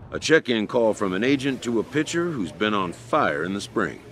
A check-in call from an agent to a pitcher who's been on fire in the spring.